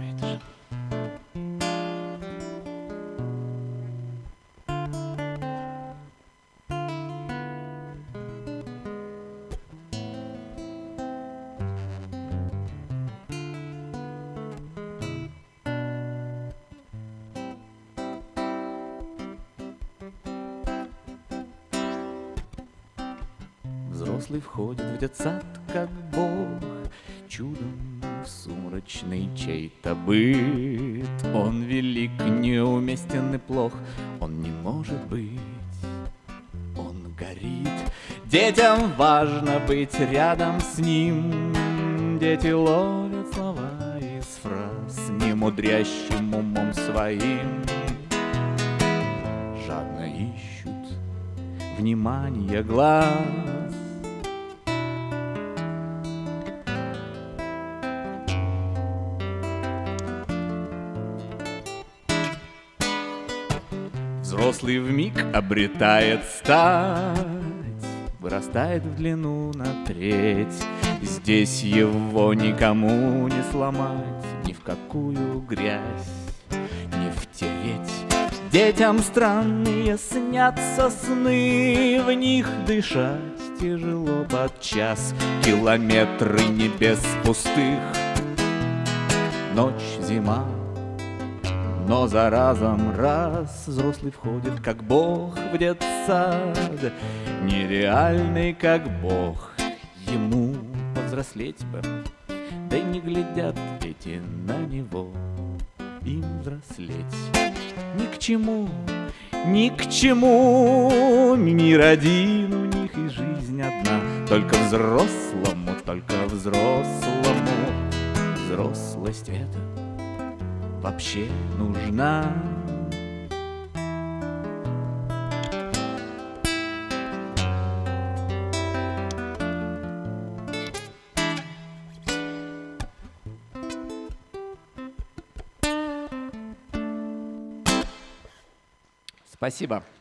это же. Взрослый входит в детсад, как бог, чудом в сумрачный чей-то быт. Он велик, неуместен и плох, он не может быть, он горит. Детям важно быть рядом с ним, дети ловят слова из фраз немудрящим умом своим. Жадно ищут внимание глаз. Взрослый вмиг обретает стать, вырастает в длину на треть. Здесь его никому не сломать, ни в какую грязь не втереть. Детям странные снятся сны, в них дышать тяжело подчас. Километры небес пустых, ночь, зима. Но за разом раз взрослый входит, как бог в детсад, нереальный, как бог. Ему повзрослеть бы, да и не глядят дети на него. Им взрослеть ни к чему, ни к чему. Мир один у них и жизнь одна. Только взрослому, только взрослому взрослость эта вообще нужна. Спасибо.